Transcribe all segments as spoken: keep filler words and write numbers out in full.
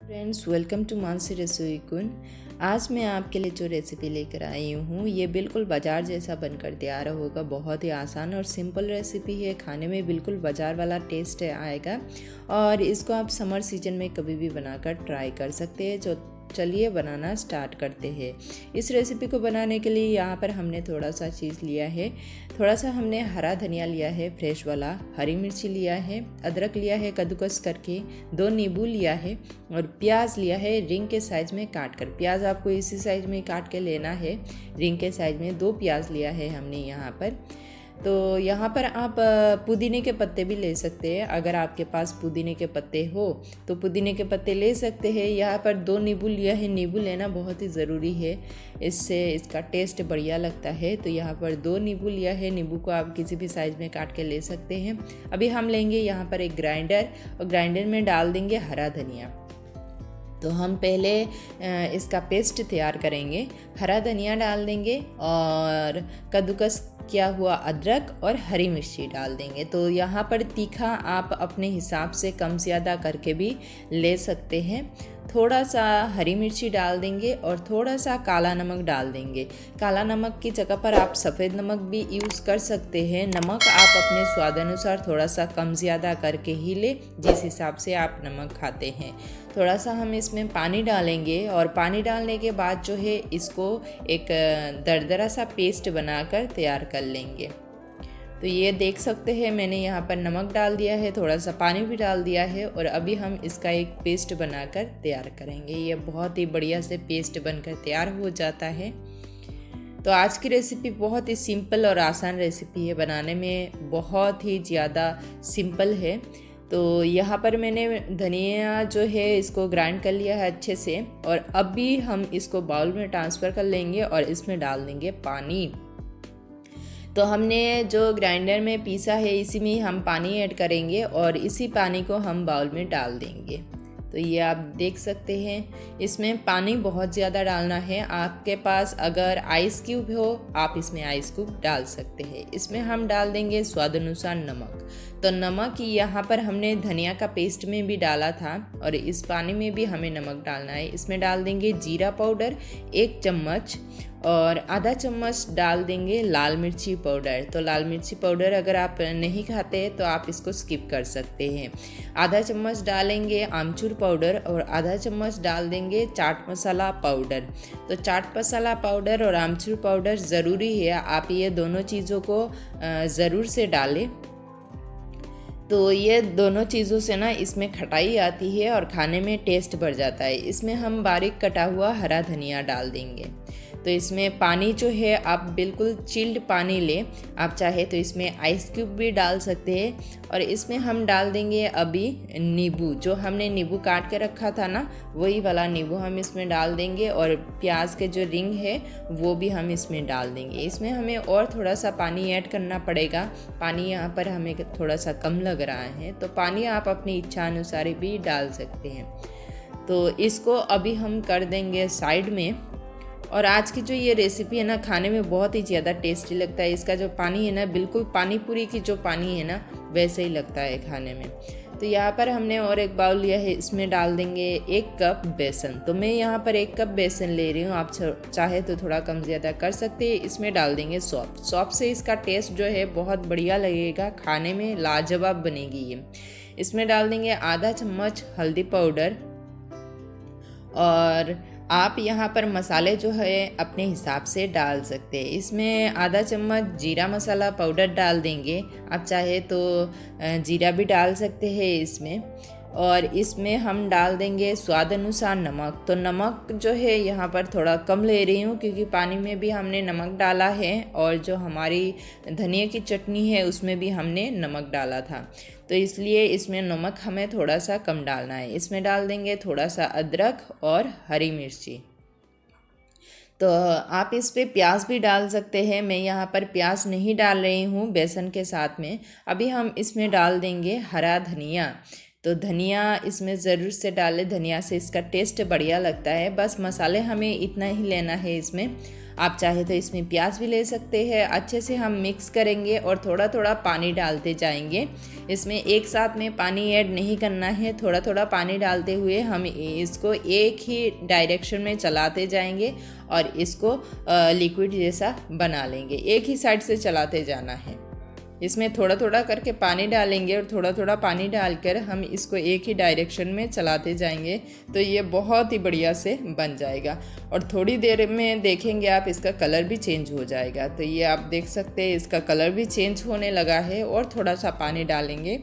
Friends, welcome to Mansi रसोई कुन। आज मैं आपके लिए जो रेसिपी लेकर आई हूँ ये बिल्कुल बाज़ार जैसा बनकर तैयार होगा। बहुत ही आसान और सिंपल रेसिपी है, खाने में बिल्कुल बाज़ार वाला टेस्ट आएगा और इसको आप समर सीजन में कभी भी बनाकर ट्राई कर सकते हैं। जो चलिए बनाना स्टार्ट करते हैं। इस रेसिपी को बनाने के लिए यहाँ पर हमने थोड़ा सा चीज़ लिया है। थोड़ा सा हमने हरा धनिया लिया है फ्रेश वाला, हरी मिर्ची लिया है, अदरक लिया है कद्दूकस करके, दो नींबू लिया है और प्याज लिया है रिंग के साइज में काट कर। प्याज आपको इसी साइज में काट के लेना है, रिंग के साइज में। दो प्याज लिया है हमने यहाँ पर। तो यहाँ पर आप पुदीने के पत्ते भी ले सकते हैं। अगर आपके पास पुदीने के पत्ते हो तो पुदीने के पत्ते ले सकते हैं। यहाँ पर दो नींबू लिया है। नींबू लेना बहुत ही ज़रूरी है, इससे इसका टेस्ट बढ़िया लगता है। तो यहाँ पर दो नींबू लिया है। नींबू को आप किसी भी साइज़ में काट के ले सकते हैं। अभी हम लेंगे यहाँ पर एक ग्राइंडर और ग्राइंडर में डाल देंगे हरा धनिया। तो हम पहले इसका पेस्ट तैयार करेंगे। हरा धनिया डाल देंगे और कद्दूकस किया हुआ अदरक और हरी मिर्ची डाल देंगे। तो यहाँ पर तीखा आप अपने हिसाब से कम ज़्यादा करके भी ले सकते हैं। थोड़ा सा हरी मिर्ची डाल देंगे और थोड़ा सा काला नमक डाल देंगे। काला नमक की जगह पर आप सफ़ेद नमक भी यूज़ कर सकते हैं। नमक आप अपने स्वाद अनुसार थोड़ा सा कम ज़्यादा करके ही ले, जिस हिसाब से आप नमक खाते हैं। थोड़ा सा हम इसमें पानी डालेंगे और पानी डालने के बाद जो है इसको एक दरदरा सा पेस्ट बनाकर तैयार कर लेंगे। तो ये देख सकते हैं मैंने यहाँ पर नमक डाल दिया है, थोड़ा सा पानी भी डाल दिया है और अभी हम इसका एक पेस्ट बनाकर तैयार करेंगे। ये बहुत ही बढ़िया से पेस्ट बनकर तैयार हो जाता है। तो आज की रेसिपी बहुत ही सिंपल और आसान रेसिपी है, बनाने में बहुत ही ज़्यादा सिंपल है। तो यहाँ पर मैंने धनिया जो है इसको ग्राइंड कर लिया है अच्छे से और अभी हम इसको बाउल में ट्रांसफ़र कर लेंगे और इसमें डाल देंगे पानी। तो हमने जो ग्राइंडर में पीसा है इसी में हम पानी ऐड करेंगे और इसी पानी को हम बाउल में डाल देंगे। तो ये आप देख सकते हैं इसमें पानी बहुत ज़्यादा डालना है। आपके पास अगर आइस क्यूब हो आप इसमें आइस क्यूब डाल सकते हैं। इसमें हम डाल देंगे स्वाद अनुसार नमक। तो नमक यहाँ पर हमने धनिया का पेस्ट में भी डाला था और इस पानी में भी हमें नमक डालना है। इसमें डाल देंगे जीरा पाउडर एक चम्मच और आधा चम्मच डाल देंगे लाल मिर्ची पाउडर। तो लाल मिर्ची पाउडर अगर आप नहीं खाते तो आप इसको स्किप कर सकते हैं। आधा चम्मच डालेंगे आमचूर पाउडर और आधा चम्मच डाल देंगे चाट मसाला पाउडर। तो चाट मसाला पाउडर और आमचूर पाउडर ज़रूरी है, आप ये दोनों चीज़ों को ज़रूर से डालें। तो ये दोनों चीज़ों से ना इसमें खटाई आती है और खाने में टेस्ट बढ़ जाता है। इसमें हम बारीक कटा हुआ हरा धनिया डाल देंगे। तो इसमें पानी जो है आप बिल्कुल चिल्ड पानी लें। आप चाहे तो इसमें आइस क्यूब भी डाल सकते हैं और इसमें हम डाल देंगे अभी नींबू। जो हमने नींबू काट के रखा था ना, वही वाला नींबू हम इसमें डाल देंगे और प्याज के जो रिंग है वो भी हम इसमें डाल देंगे। इसमें हमें और थोड़ा सा पानी ऐड करना पड़ेगा। पानी यहाँ पर हमें थोड़ा सा कम लग रहा है, तो पानी आप अपनी इच्छा अनुसार भी डाल सकते हैं। तो इसको अभी हम कर देंगे साइड में। और आज की जो ये रेसिपी है ना खाने में बहुत ही ज़्यादा टेस्टी लगता है। इसका जो पानी है ना बिल्कुल पानी पूरी की जो पानी है ना वैसे ही लगता है खाने में। तो यहाँ पर हमने और एक बाउल लिया है, इसमें डाल देंगे एक कप बेसन। तो मैं यहाँ पर एक कप बेसन ले रही हूँ, आप चाहे तो थोड़ा कम ज़्यादा कर सकते हैं। इसमें डाल देंगे सौंफ। सौंफ से इसका टेस्ट जो है बहुत बढ़िया लगेगा, खाने में लाजवाब बनेगी ये। इसमें डाल देंगे आधा चम्मच हल्दी पाउडर और आप यहाँ पर मसाले जो है अपने हिसाब से डाल सकते हैं। इसमें आधा चम्मच जीरा मसाला पाउडर डाल देंगे, आप चाहे तो जीरा भी डाल सकते हैं इसमें। और इसमें हम डाल देंगे स्वाद अनुसार नमक। तो नमक जो है यहाँ पर थोड़ा कम ले रही हूँ क्योंकि पानी में भी हमने नमक डाला है और जो हमारी धनिया की चटनी है उसमें भी हमने नमक डाला था, तो इसलिए इसमें नमक हमें थोड़ा सा कम डालना है। इसमें डाल देंगे थोड़ा सा अदरक और हरी मिर्ची। तो आप इस पे प्याज भी डाल सकते हैं। मैं यहाँ पर प्याज नहीं डाल रही हूँ बेसन के साथ में। अभी हम इसमें डाल देंगे हरा धनिया। तो धनिया इसमें ज़रूर से डालें, धनिया से इसका टेस्ट बढ़िया लगता है। बस मसाले हमें इतना ही लेना है इसमें। आप चाहे तो इसमें प्याज भी ले सकते हैं। अच्छे से हम मिक्स करेंगे और थोड़ा थोड़ा पानी डालते जाएंगे। इसमें एक साथ में पानी ऐड नहीं करना है, थोड़ा थोड़ा पानी डालते हुए हम इसको एक ही डायरेक्शन में चलाते जाएंगे और इसको लिक्विड जैसा बना लेंगे। एक ही साइड से चलाते जाना है। इसमें थोड़ा थोड़ा करके पानी डालेंगे और थोड़ा थोड़ा पानी डालकर हम इसको एक ही डायरेक्शन में चलाते जाएंगे तो ये बहुत ही बढ़िया से बन जाएगा। और थोड़ी देर में देखेंगे आप इसका कलर भी चेंज हो जाएगा। तो ये आप देख सकते हैं इसका कलर भी चेंज होने लगा है। और थोड़ा सा पानी डालेंगे।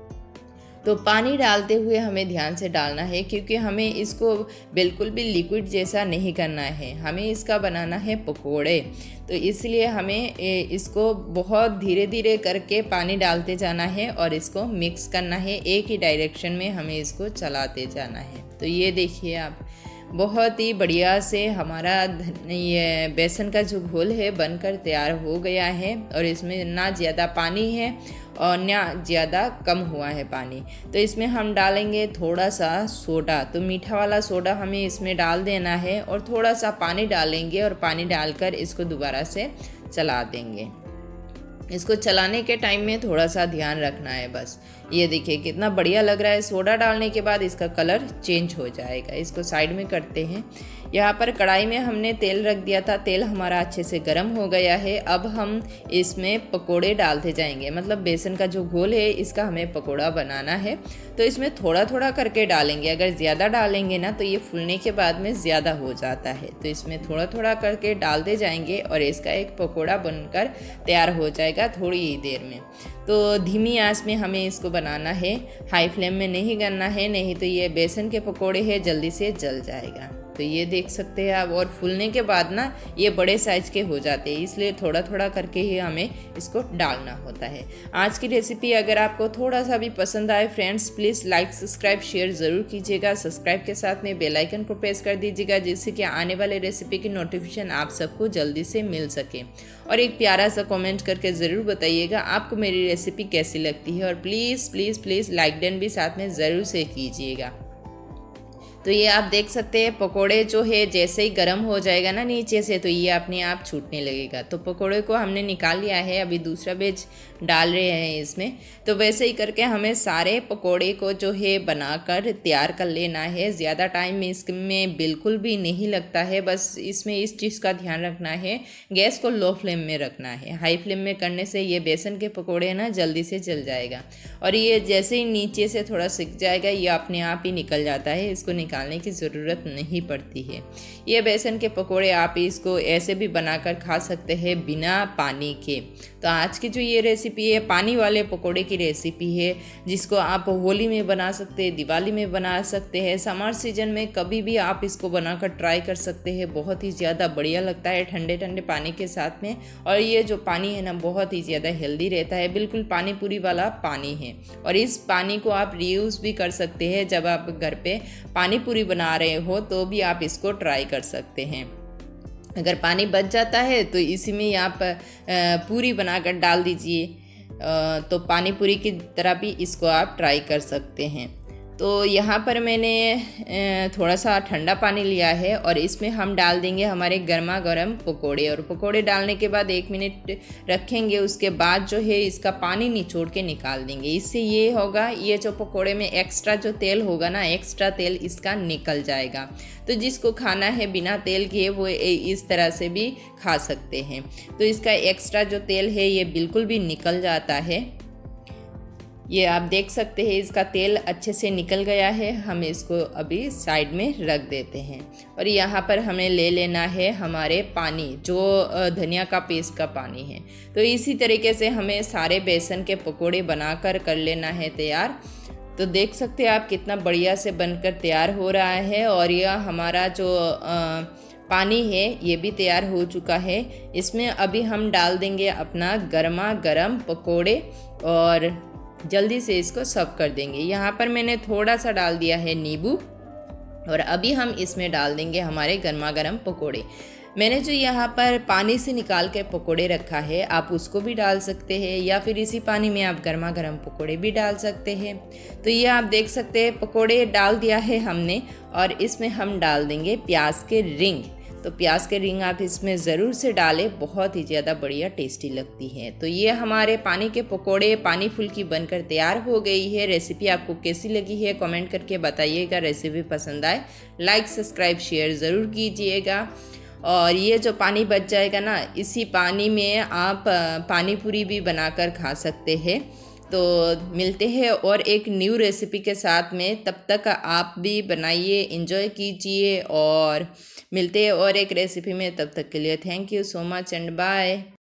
तो पानी डालते हुए हमें ध्यान से डालना है क्योंकि हमें इसको बिल्कुल भी लिक्विड जैसा नहीं करना है, हमें इसका बनाना है पकोड़े। तो इसलिए हमें इसको बहुत धीरे धीरे करके पानी डालते जाना है और इसको मिक्स करना है। एक ही डायरेक्शन में हमें इसको चलाते जाना है। तो ये देखिए आप, बहुत ही बढ़िया से हमारा ये बेसन का जो घोल है बनकर तैयार हो गया है। और इसमें ना ज़्यादा पानी है और ना ज़्यादा कम हुआ है पानी। तो इसमें हम डालेंगे थोड़ा सा सोडा, तो मीठा वाला सोडा हमें इसमें डाल देना है और थोड़ा सा पानी डालेंगे और पानी डालकर इसको दोबारा से चला देंगे। इसको चलाने के टाइम में थोड़ा सा ध्यान रखना है बस। ये देखिए कितना बढ़िया लग रहा है। सोडा डालने के बाद इसका कलर चेंज हो जाएगा। इसको साइड में करते हैं। यहाँ पर कढ़ाई में हमने तेल रख दिया था, तेल हमारा अच्छे से गर्म हो गया है। अब हम इसमें पकोड़े डालते जाएंगे, मतलब बेसन का जो घोल है इसका हमें पकोड़ा बनाना है। तो इसमें थोड़ा थोड़ा करके डालेंगे, अगर ज़्यादा डालेंगे ना तो ये फूलने के बाद में ज़्यादा हो जाता है। तो इसमें थोड़ा थोड़ा करके डालते जाएंगे और इसका एक पकोड़ा बनकर तैयार हो जाएगा थोड़ी ही देर में। तो धीमी आंच में हमें इसको बनाना है, हाई फ्लेम में नहीं करना है, नहीं तो ये बेसन के पकोड़े हैं जल्दी से जल जाएगा। तो ये देख सकते हैं आप। और फूलने के बाद ना ये बड़े साइज के हो जाते हैं, इसलिए थोड़ा थोड़ा करके ही हमें इसको डालना होता है। आज की रेसिपी अगर आपको थोड़ा सा भी पसंद आए friends, please like subscribe share ज़रूर कीजिएगा। सब्सक्राइब के साथ में बेल आइकन को प्रेस कर दीजिएगा जिससे कि आने वाले रेसिपी की नोटिफिकेशन आप सबको जल्दी से मिल सके। और एक प्यारा सा कमेंट करके ज़रूर बताइएगा आपको मेरी रेसिपी कैसी लगती है। और please please please like done भी साथ में ज़रूर से कीजिएगा। तो ये आप देख सकते हैं पकोड़े जो है जैसे ही गर्म हो जाएगा ना नीचे से तो ये अपने आप छूटने लगेगा। तो पकोड़े को हमने निकाल लिया है, अभी दूसरा बैच डाल रहे हैं इसमें। तो वैसे ही करके हमें सारे पकोड़े को जो है बनाकर तैयार कर लेना है। ज़्यादा टाइम इसमें बिल्कुल भी नहीं लगता है, बस इसमें इस चीज़ का ध्यान रखना है, गैस को लो फ्लेम में रखना है। हाई फ्लेम में करने से ये बेसन के पकोड़े ना जल्दी से जल जाएगा। और ये जैसे ही नीचे से थोड़ा सिक जाएगा ये अपने आप ही निकल जाता है, इसको निकालने की ज़रूरत नहीं पड़ती है। ये बेसन के पकोड़े आप इसको ऐसे भी बनाकर खा सकते हैं बिना पानी के। तो आज की जो ये रेसिपी है पानी वाले पकोड़े की रेसिपी है, जिसको आप होली में बना सकते हैं, दिवाली में बना सकते हैं, समर सीजन में कभी भी आप इसको बनाकर ट्राई कर सकते हैं। बहुत ही ज़्यादा बढ़िया लगता है ठंडे ठंडे पानी के साथ में। और ये जो पानी है ना बहुत ही ज़्यादा हेल्दी रहता है, बिल्कुल पानी पूरी वाला पानी है। और इस पानी को आप रीयूज़ भी कर सकते हैं, जब आप घर पे पानी पूरी बना रहे हो तो भी आप इसको ट्राई कर सकते हैं। अगर पानी बच जाता है तो इसी में आप पूरी बनाकर डाल दीजिए, तो पानी पूरी की तरह भी इसको आप ट्राई कर सकते हैं। तो यहाँ पर मैंने थोड़ा सा ठंडा पानी लिया है और इसमें हम डाल देंगे हमारे गर्मा गर्म पकोड़े। और पकोड़े डालने के बाद एक मिनट रखेंगे, उसके बाद जो है इसका पानी निचोड़ के निकाल देंगे। इससे ये होगा, ये जो पकोड़े में एक्स्ट्रा जो तेल होगा ना, एक्स्ट्रा तेल इसका निकल जाएगा। तो जिसको खाना है बिना तेल के वो इस तरह से भी खा सकते हैं। तो इसका एक्स्ट्रा जो तेल है ये बिल्कुल भी निकल जाता है। ये आप देख सकते हैं इसका तेल अच्छे से निकल गया है। हम इसको अभी साइड में रख देते हैं। और यहाँ पर हमें ले लेना है हमारे पानी, जो धनिया का पेस्ट का पानी है। तो इसी तरीके से हमें सारे बेसन के पकोड़े बनाकर कर लेना है तैयार। तो देख सकते हैं आप कितना बढ़िया से बनकर तैयार हो रहा है। और यह हमारा जो आ, पानी है ये भी तैयार हो चुका है। इसमें अभी हम डाल देंगे अपना गर्मा गर्म पकोड़े और जल्दी से इसको सर्व कर देंगे। यहाँ पर मैंने थोड़ा सा डाल दिया है नींबू और अभी हम इसमें डाल देंगे हमारे गर्मा गर्म पकोड़े। मैंने जो यहाँ पर पानी से निकाल के पकोड़े रखा है आप उसको भी डाल सकते हैं, या फिर इसी पानी में आप गर्मा गर्म पकोड़े भी डाल सकते हैं। तो ये आप देख सकते हैं पकोड़े डाल दिया है हमने और इसमें हम डाल देंगे प्याज के रिंग। तो प्याज के रिंग आप इसमें ज़रूर से डालें, बहुत ही ज़्यादा बढ़िया टेस्टी लगती हैं। तो ये हमारे पानी के पकोड़े पानी फुल्की बनकर तैयार हो गई है। रेसिपी आपको कैसी लगी है कमेंट करके बताइएगा। रेसिपी पसंद आए लाइक सब्सक्राइब शेयर ज़रूर कीजिएगा। और ये जो पानी बच जाएगा ना, इसी पानी में आप पानी पूरी भी बनाकर खा सकते हैं। तो मिलते हैं और एक न्यू रेसिपी के साथ में, तब तक आप भी बनाइए, एंजॉय कीजिए और मिलते हैं और एक रेसिपी में। तब तक के लिए thank you so much and bye.